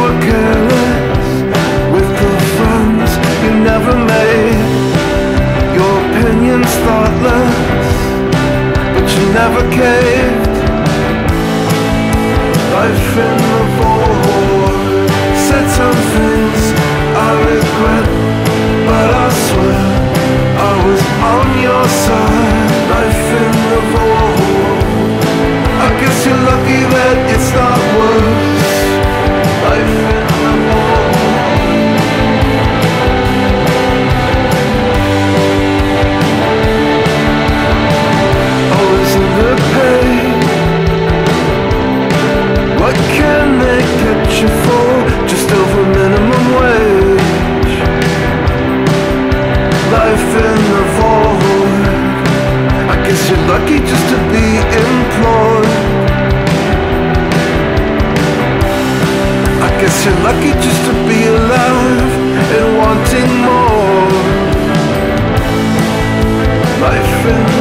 were careless with the friends you never made. Your opinion's thoughtless, but you never caved. Life in the void. Said some things I regret, but I swear I was on your side. Life in the void. I guess you're lucky that it's not worse. Life in the void. Oh, isn't there pain? What can they get you for? Just over minimum wage. Life in the void. I guess you're lucky just to be employed. I guess you're lucky just to be alive and wanting more. Life in